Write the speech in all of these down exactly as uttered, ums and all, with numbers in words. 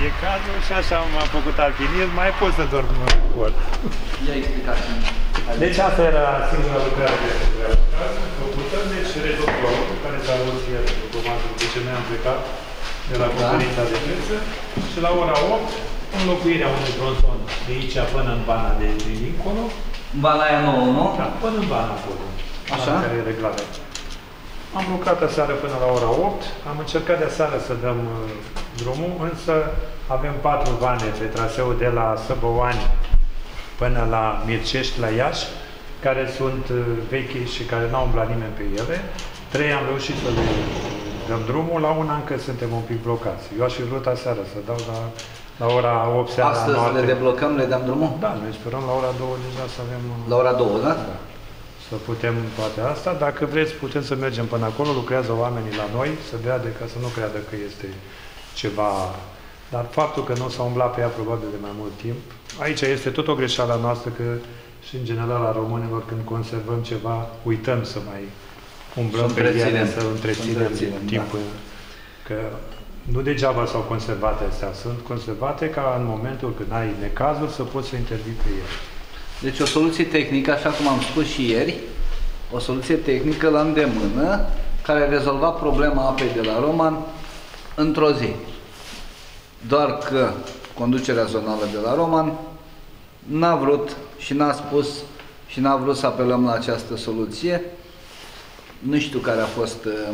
e cazul și așa m-am făcut alpinism, mai pot să dorm în cort. Ia explicați. Deci asta era singura lucrare de făcută, deci redoctorul care s-a văzut ieri automatul de ce noi am plecat de la conferința de presă și la ora opt înlocuirea unui tronson de aici până în bana de dincolo. Bana aia nouă, nu? Da, până în bana acolo. Așa? Care e reglată. Am lucrat aseară până la ora opt, am încercat de aseară să dăm uh, drumul, însă avem patru vane pe traseul de la Săbăoani până la Mircești, la Iași, care sunt uh, vechi și care n-au umblat nimeni pe ele. Trei am reușit să le dăm drumul, la una încă suntem un pic blocați. Eu aș fi vrut aseară să dau la, la ora opt seara. Astăzi noapte. Le deblocăm, le dăm drumul? Da, noi sperăm la ora două deja să avem... La ora două, da? Da. Să putem toate asta. Dacă vreți, putem să mergem până acolo, lucrează oamenii la noi, să vadă, ca să nu creadă că este ceva... Dar faptul că nu s-a umblat pe ea probabil de mai mult timp, aici este tot o greșeală noastră, că și în general a românilor, când conservăm ceva, uităm să mai umblăm pe ele, să întreținem timpul. Da. Că nu degeaba s-au conservat astea, sunt conservate ca în momentul când ai necazuri să poți să intervii pe ele. Deci o soluție tehnică, așa cum am spus și ieri, o soluție tehnică la îndemână, care rezolva problema apei de la Roman într-o zi. Doar că conducerea zonală de la Roman n-a vrut și n-a spus și n-a vrut să apelăm la această soluție. Nu știu care a fost uh,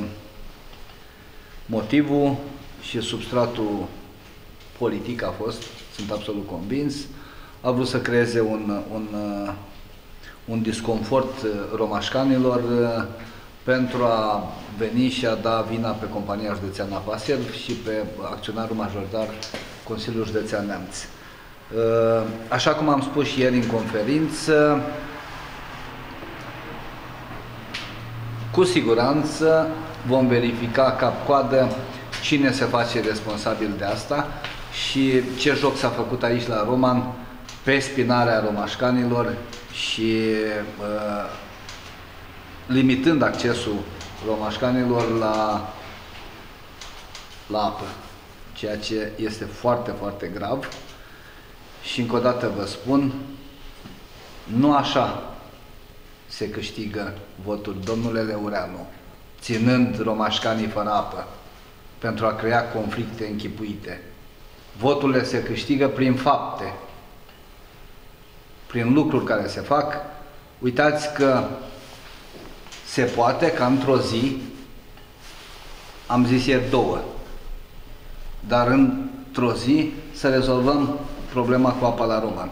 motivul și substratul politic a fost, sunt absolut convins. A vrut să creeze un, un, uh, un disconfort romașcanilor uh, pentru a veni și a da vina pe compania județeană ApaServ și pe acționarul majoritar Consiliul Județean Neamț. Uh, așa cum am spus și ieri în conferință, cu siguranță vom verifica cap-coadă cine se face responsabil de asta și ce joc s-a făcut aici la Roman pe spinarea romașcanilor și uh, limitând accesul romașcanilor la, la apă, ceea ce este foarte, foarte grav. Și încă o dată vă spun, nu așa se câștigă votul, domnule Leureanu, ținând romașcanii fără apă, pentru a crea conflicte închipuite. Voturile se câștigă prin fapte, prin lucruri care se fac. Uitați că se poate ca într-o zi, am zis ieri două, dar într-o zi să rezolvăm problema cu apa la Roman.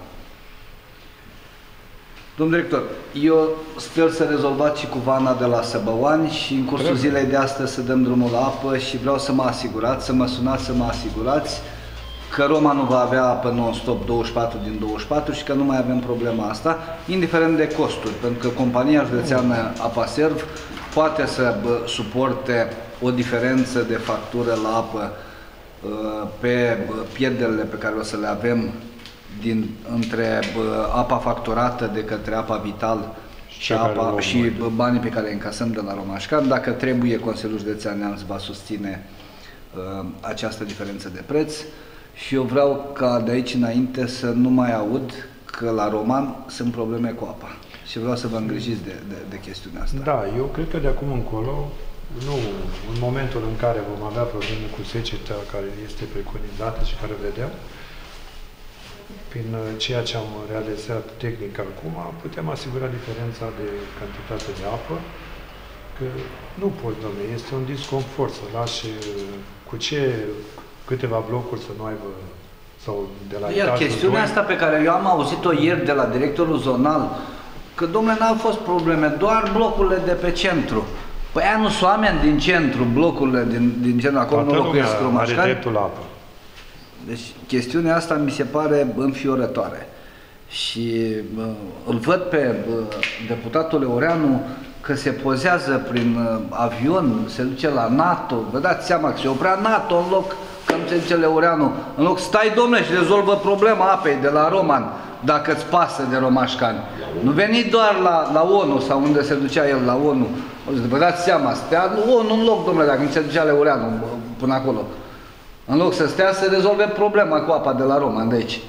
Domnul director, eu sper să rezolvați și cu vana de la Săbăoani și în cursul Trebuie. zilei de astăzi să dăm drumul la apă și vreau să mă asigurați, să mă sunați să mă asigurați că Roma nu va avea apă non-stop douăzeci și patru din douăzeci și patru și că nu mai avem problema asta, indiferent de costuri, pentru că compania județeană ApaServ poate să bă, suporte o diferență de factură la apă pe pierderile pe care o să le avem din, între bă, apa facturată de către ApaVital și, apa, și banii pe care îi încasăm de la romașcan. Dacă trebuie, Consiliul Județean Neamț va susține uh, această diferență de preț și eu vreau ca de aici înainte să nu mai aud că la Roman sunt probleme cu apa și vreau să vă îngrijiți de, de, de chestiunea asta. Da, eu cred că de acum încolo, nu în momentul în care vom avea probleme cu seceta care este preconizată și care vedem, prin ceea ce am realizat tehnic acum, putem asigura diferența de cantitate de apă, că nu poți, domnule, este un disconfort să lași cu ce câteva blocuri să nu aibă, sau de la Iar chestiunea doi. Asta pe care eu am auzit-o ieri de la directorul zonal, că, domnule, n-au fost probleme, doar blocurile de pe centru. Păi aia nu sunt oameni din centru, blocurile din, din centru, acolo nu locuiesc romașcani. Are dreptul la apă. Deci chestiunea asta mi se pare înfiorătoare. Și uh, îl văd pe uh, deputatul Leureanu că se pozează prin uh, avion, se duce la NATO. Vă dați seama că se oprea NATO în loc, că nu se duce Leureanu, în loc stai, domnule, și rezolvă problema apei de la Roman, dacă îți pasă de romașcani. Nu veni doar la, la ONU sau unde se ducea el la ONU. Vă dați seama, stea ONU în loc, domnule, dacă nu se ducea Leureanu până acolo. În loc să stea să rezolve problema cu apa de la Roman, de aici.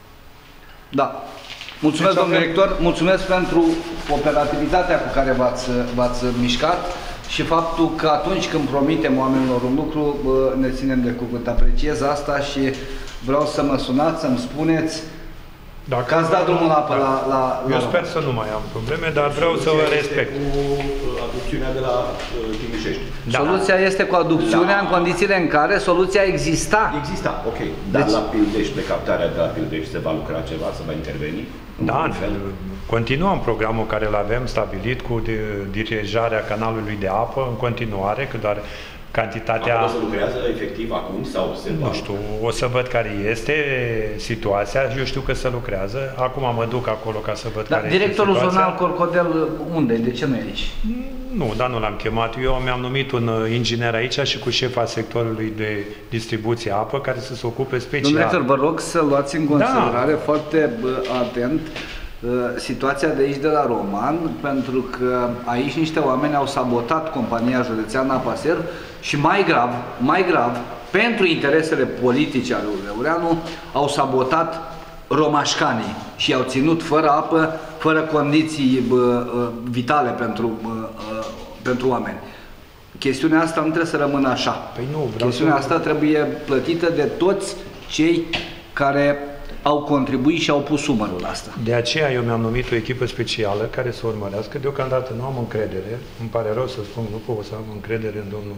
Da. Mulțumesc, deci, domnul director, mulțumesc pentru operativitatea cu care v-ați mișcat și faptul că atunci când promitem oamenilor un lucru, ne ținem de cuvânt. Apreciez asta și vreau să mă sunați, să-mi spuneți Dacă că ați dat drumul la apă la, la, la Eu sper să nu mai am probleme, dar vreau să vă respect. Cu aducțiunea de la uh, Timișești. Da. Soluția este cu aducțiunea da. În condițiile în care soluția exista. Exista, ok. Dar deci, la Pildești, de captarea de la Pildești, se va lucra ceva, se va interveni? Da, continuăm programul care îl avem stabilit cu dirijarea canalului de apă în continuare, că doar cantitatea... Acolo se lucrează efectiv acum sau se va... Nu știu, o să văd care este situația, eu știu că se lucrează, acum mă duc acolo ca să văd da, care este directorul situația. zonal Corcodel unde? De ce nu e aici? Nu, dar nu l-am chemat. Eu mi-am numit un inginer aici și cu șefa sectorului de distribuție apă care să se ocupe special. Domnule director, vă rog să luați în considerare da. foarte atent situația de aici de la Roman, pentru că aici niște oameni au sabotat compania județeană ApaServ și mai grav, mai grav, pentru interesele politice ale lui Leureanu, au sabotat romașcanii și i-au ținut fără apă, fără condiții bă, vitale pentru, bă, pentru oameni. Chestiunea asta nu trebuie să rămână așa. Păi nu, Chestiunea să... asta trebuie plătită de toți cei care au contribuit și au pus umărul la asta. De aceea eu mi-am numit o echipă specială care să urmărească. Deocamdată nu am încredere, îmi pare rău să spun, nu pot să am încredere în domnul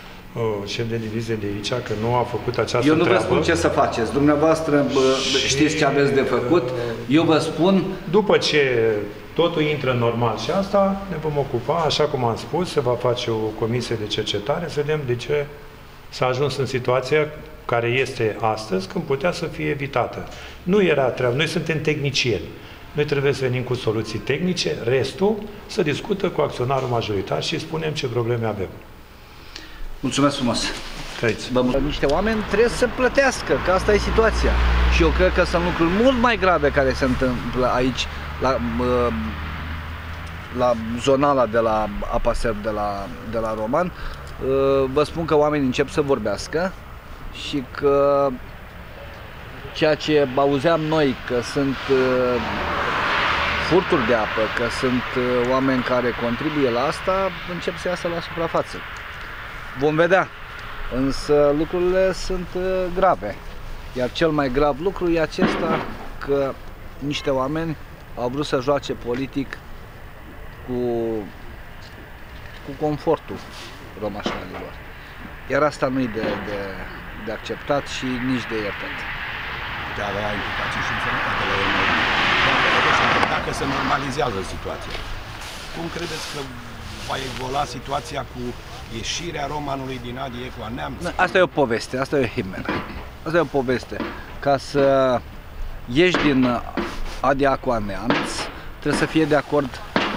oh, șef de divizie de aici, că nu a făcut această Eu nu treabă. vă spun ce să faceți. Dumneavoastră și... știți ce aveți de făcut. Eu vă spun... După ce totul intră normal și asta, ne vom ocupa, așa cum am spus, se va face o comisie de cercetare, să vedem de ce s-a ajuns în situația care este astăzi, când putea să fie evitată. Nu era treabă. Noi suntem tehnicieni. Noi trebuie să venim cu soluții tehnice, restul să discută cu acționarul majoritar și spunem ce probleme avem. Mulțumesc frumos! Trăiți! Niște oameni trebuie să plătească, că asta e situația. Și eu cred că sunt lucruri mult mai grave care se întâmplă aici, la, la zonala de la ApaServ de la, de la Roman. Vă spun că oamenii încep să vorbească și că ceea ce auzeam noi, că sunt uh, furturi de apă, că sunt uh, oameni care contribuie la asta, încep să iasă la suprafață. Vom vedea, însă lucrurile sunt uh, grave. Iar cel mai grav lucru e acesta, că niște oameni au vrut să joace politic cu, cu confortul romașcanilor. Iar asta nu e de, de, de acceptat și nici de iertat. Putea avea implicații și în sănătate la urmă. Dacă se normalizează situația, cum credeți că va evolua situația cu ieșirea romanului din Adi Ecoa Neamț? Asta e o poveste, asta e o himenă. Asta e o poveste. Ca să ieși din Adi Ecoa Neamț, trebuie să fie de acord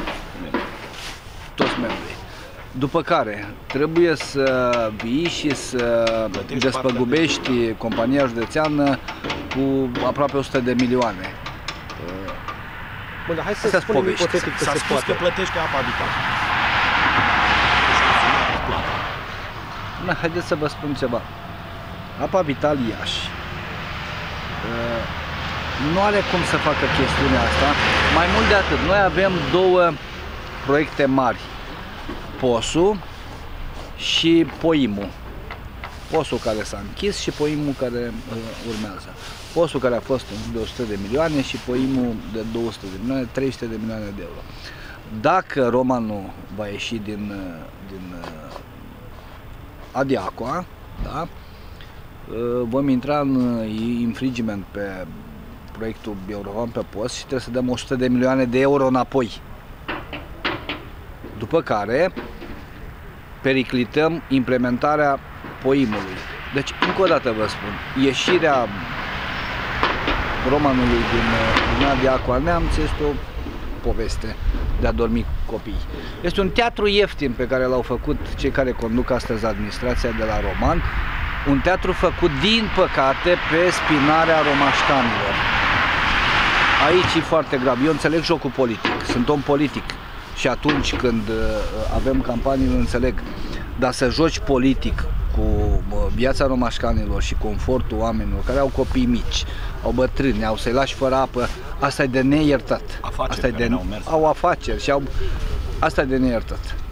toți membrii. După care trebuie să vii și să Plătești despăgubești compania județeană cu aproape o sută de milioane. Bun, dar hai să spunem ipotetic că S-a se spus poate. că plătește ApaVital. Da, haideți să vă spun ceva. ApaVital Iași nu are cum să facă chestiunea asta. Mai mult de atât, noi avem două proiecte mari. Posul și Poimul. Posul care s-a închis și Poimul care uh, urmează. Posul care a fost de o sută de milioane și Poimul de două sute de milioane, trei sute de milioane de euro. Dacă Romanul va ieși din, din uh, Adi Ecoa, da, uh, vom intra în infringement pe proiectul European pe post și trebuie să dăm o sută de milioane de euro înapoi. După care periclităm implementarea Poimului. Deci, încă o dată vă spun, ieșirea romanului din, din Adi Ecoa Neamț este o poveste de a dormi copii. Este un teatru ieftin pe care l-au făcut cei care conduc astăzi administrația de la Roman, un teatru făcut, din păcate, pe spinarea romașcanilor. Aici e foarte grav. Eu înțeleg jocul politic, sunt om politic. Și atunci când uh, avem campanii, îl înțeleg. Dar să joci politic cu viața romașcanilor și confortul oamenilor care au copii mici, au bătrâni, au să-i lași fără apă, asta e de neiertat. Afaceri asta e de, n-au mers. au afaceri și au, asta e de neiertat.